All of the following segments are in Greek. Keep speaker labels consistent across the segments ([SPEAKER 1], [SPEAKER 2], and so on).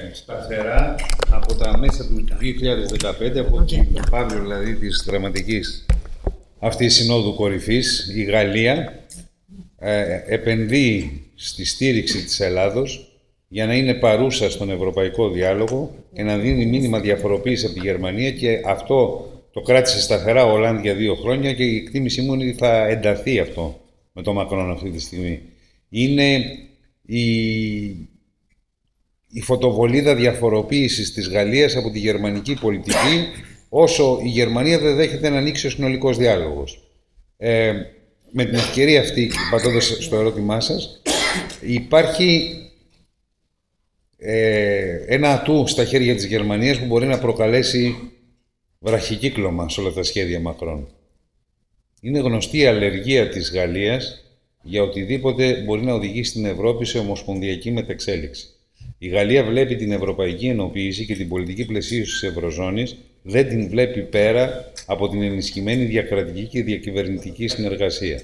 [SPEAKER 1] σταθερά από τα μέσα του 2015, από την Παύλο δηλαδή της δραματικής αυτής συνόδου κορυφής, η Γαλλία επενδύει στη στήριξη της Ελλάδος για να είναι παρούσα στον ευρωπαϊκό διάλογο και να δίνει μήνυμα διαφοροποίηση από τη Γερμανία, και αυτό το κράτησε σταθερά ο Ολάντ για 2 χρόνια και η εκτίμησή μου είναι ότι θα ενταθεί αυτό με τον Μακρόν αυτή τη στιγμή. Είναι η φωτοβολίδα διαφοροποίησης της Γαλλίας από τη γερμανική πολιτική, όσο η Γερμανία δεν δέχεται να ανοίξει ο συνολικός διάλογος. Με την ευκαιρία αυτή, πατώντας στο ερώτημά σας, υπάρχει ένα ατού στα χέρια της Γερμανίας που μπορεί να προκαλέσει βραχικύκλωμα σε όλα τα σχέδια Μακρόν. Είναι γνωστή η αλλεργία της Γαλλίας για οτιδήποτε μπορεί να οδηγήσει την Ευρώπη σε ομοσπονδιακή μετεξέλιξη. Η Γαλλία βλέπει την ευρωπαϊκή ενοποίηση και την πολιτική πλαισίωση της Ευρωζώνης, δεν την βλέπει πέρα από την ενισχυμένη διακρατική και διακυβερνητική συνεργασία.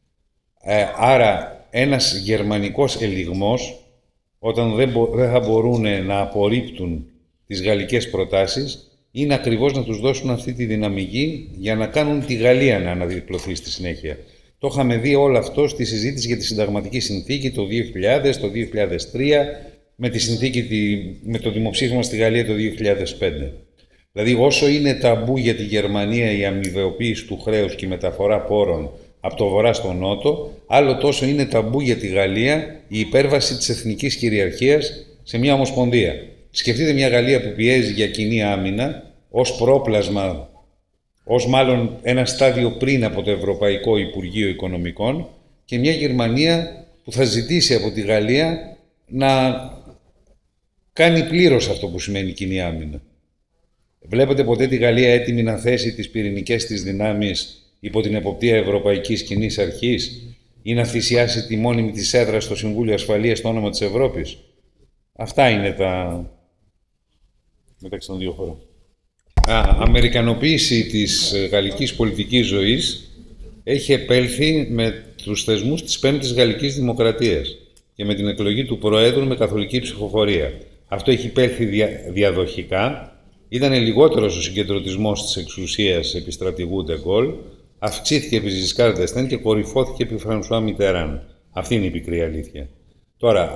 [SPEAKER 1] Άρα, ένας γερμανικός ελιγμός, όταν δεν θα μπορούν να απορρίπτουν τις γαλλικές προτάσεις, είναι ακριβώς να τους δώσουν αυτή τη δυναμική για να κάνουν τη Γαλλία να αναδιπλωθεί στη συνέχεια. Το είχαμε δει όλο αυτό στη συζήτηση για τη συνταγματική συνθήκη το 2000, το 2003, με το δημοψήφισμα στη Γαλλία το 2005. Δηλαδή, όσο είναι ταμπού για τη Γερμανία η αμοιβαιοποίηση του χρέους και η μεταφορά πόρων από το βορρά στο νότο, άλλο τόσο είναι ταμπού για τη Γαλλία η υπέρβαση της εθνικής κυριαρχίας σε μια ομοσπονδία. Σκεφτείτε μια Γαλλία που πιέζει για κοινή άμυνα ως πρόπλασμα, ως μάλλον ένα στάδιο πριν από το Ευρωπαϊκό Υπουργείο Οικονομικών, και μια Γερμανία που θα ζητήσει από τη Γαλλία να κάνει πλήρως αυτό που σημαίνει κοινή άμυνα. Βλέπετε ποτέ τη Γαλλία έτοιμη να θέσει τις πυρηνικές της δυνάμεις υπό την εποπτεία Ευρωπαϊκής Κοινής Αρχής ή να θυσιάσει τη μόνιμη της έδρα στο Συμβούλιο Ασφαλείας στο όνομα της Ευρώπης? Αυτά είναι τα μεταξύ των δύο χωρών. Αμερικανοποίηση της γαλλικής πολιτικής ζωής έχει επέλθει με τους θεσμούς της Πέμπτης Γαλλικής Δημοκρατίας και με την εκλογή του Προέδρου με καθολική ψηφοφορία. Αυτό έχει επέλθει διαδοχικά. Ήταν λιγότερος ο συγκεντρωτισμός της εξουσίας επί στρατηγού Ντε Γκολ, αυξήθηκε επί Ζισκάρ ντ'Εστέν και κορυφώθηκε επί Φρανσουά Μιτεράν. Αυτή είναι η πικρή αλήθεια. Τώρα,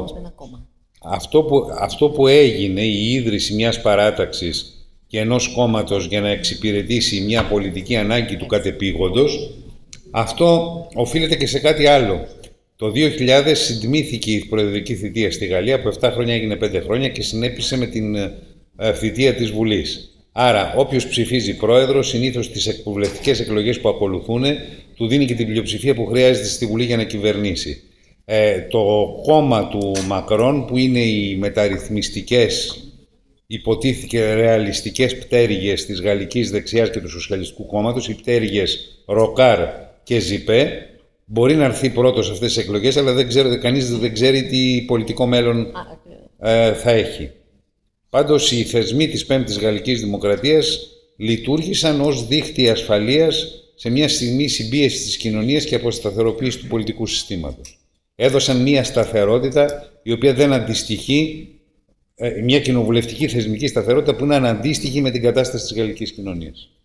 [SPEAKER 1] αυτό που έγινε, η ίδρυση μιας παράταξης και ενός κόμματος για να εξυπηρετήσει μια πολιτική ανάγκη του κατεπήγοντος, αυτό οφείλεται και σε κάτι άλλο. Το 2000 συντμήθηκε η προεδρική θητεία στη Γαλλία, από 7 χρόνια έγινε 5 χρόνια και συνέπεισε με την θητεία της Βουλής. Άρα, όποιος ψηφίζει πρόεδρο, συνήθως στις εκβουλευτικές εκλογές που ακολουθούν, του δίνει και την πλειοψηφία που χρειάζεται στη Βουλή για να κυβερνήσει. Το κόμμα του Μακρόν, που είναι οι μεταρρυθμιστικές, υποτίθεται ρεαλιστικές πτέρυγες της γαλλικής δεξιάς και του Σοσιαλιστικού Κόμματος, οι πτέρυγες Ροκάρ και Ζιπέ, μπορεί να έρθει πρώτος σε αυτές τις εκλογές, αλλά κανείς δεν ξέρει τι πολιτικό μέλλον θα έχει. Πάντως, οι θεσμοί της Πέμπτης Γαλλικής Δημοκρατίας λειτουργήσαν ως δίχτυ ασφαλείας σε μια στιγμή συμπίεσης της κοινωνίας και αποσταθεροποίηση του πολιτικού συστήματος. Έδωσαν μια σταθερότητα η οποία δεν αντιστοιχεί, μια κοινοβουλευτική θεσμική σταθερότητα που είναι αναντίστοιχη με την κατάσταση της γαλλικής κοινωνίας.